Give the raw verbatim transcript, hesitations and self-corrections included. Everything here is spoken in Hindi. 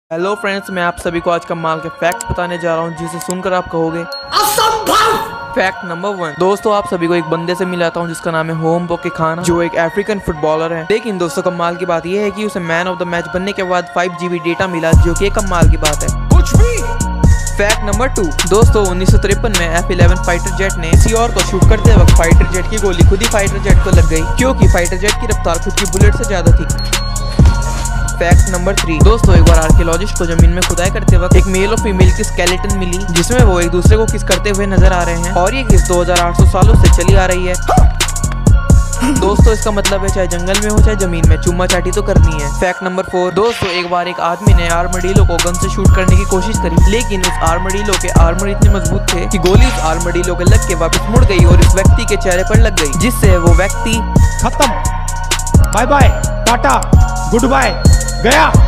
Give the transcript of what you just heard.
हेलो फ्रेंड्स, मैं आप सभी को आज कमाल के फैक्ट्स बताने जा रहा हूं जिसे सुनकर आप कहोगे असंभव। Fact number one. दोस्तों, आप सभी को एक बंदे से मिलाता हूं जिसका नाम है होम बोके खाना, जो एक अफ्रीकन फुटबॉलर है। लेकिन दोस्तों, कमाल की बात यह है कि उसे मैन ऑफ द मैच बनने के बाद फाइव जीबी डेटा मिला, जो कि कमाल की बात है। कुछ भी। Fact number two. दोस्तों, उन्नीस सौ तिरपन में एफ इलेवन फाइटर जेट ने किसी और को शूट करते वक्त फाइटर जेट की गोली खुद ही फाइटर जेट को लग गई, क्योंकि फाइटर जेट की रफ्तार खुद की बुलेट से ज्यादा थी। Fact number three. दोस्तों, एक बार आर्कियोलॉजिस्ट को जमीन में खुदाई करते वक्त एक मेल और फीमेल की स्केलेटन मिली, जिसमें वो एक दूसरे को किस करते हुए नजर आ रहे हैं, और ये किस दो हज़ार आठ सौ सालों से चली आ रही है। दोस्तों, इसका मतलब है चाहे जंगल में हो चाहे जमीन में, चुम्मा चाटी तो करनी है। Fact number four. दोस्तों, एक बार एक आदमी ने आर्मडीलो को गन से शूट करने की कोशिश करी, लेकिन उस आर्मडीलो के आर्मर इतने मजबूत थे कि गोली उस आर्मडीलो के लग के वापस मुड़ गई और इस व्यक्ति के चेहरे पर लग गई, जिससे वो व्यक्ति खत्म, bye bye, tata, good bye, गया।